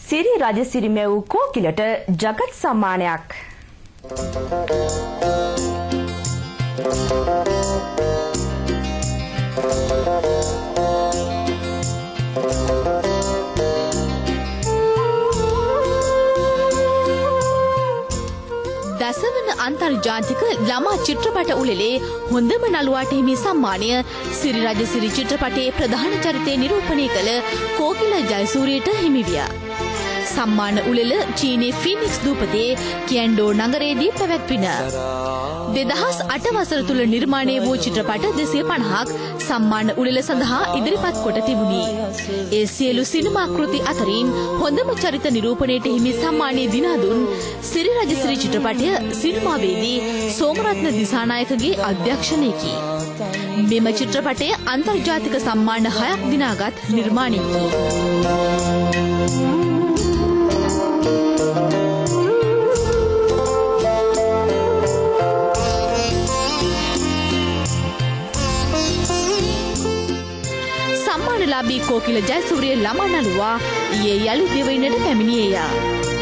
සිරි රජසිරි මෙව් කෝකිලට ජගත් සම්මානයක්. දසවන අන්තර්ජාතික ළමා චිත්‍රපට උළෙලේ හොඳම නළුවාට හිමි සම්මානය සිරි රජසිරි චිත්‍රපටයේ ප්‍රධාන චරිතය නිරූපණය කළ කෝකිල ජයසූරියට හිමි විය. සම්මාන උළෙල චීනයේ ෆීනික්ස් දූපතේ කියන්ඩෝ නගරයේදී පැවැත්වින. 2008 වසර තුල නිර්මාණය වූ චිත්‍රපට 250ක් සම්මාන උළෙල සඳහා ඉදිරිපත් කොට තිබුණි. ඒ සියලු සිනමා කෘති අතරින් හොඳම චරිත නිරූපණයට හිමි සම්මානය දිනා දුන් සිරි රජසිරි චිත්‍රපටය සිනමාවේදී සෝමරත්න දිසානායකගේ අධ්‍යක්ෂණයකි. මෙම චිත්‍රපටය අන්තර්ජාතික සම්මාන 6ක් දිනාගත් නිර්මාණයකි. සම්මානලාභී කෝකිල ජයසූරිය ළමා නළුවා ඊයේ යලි දිවයිනට පැමිණියේය.